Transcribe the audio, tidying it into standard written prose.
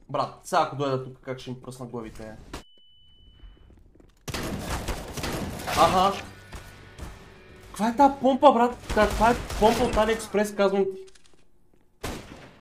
Брат, сега ако дойда тук, как ще им пръсна главите? Аха. Каква е тази помпа, брат? Това е помпа от AliExpress, казвам ти.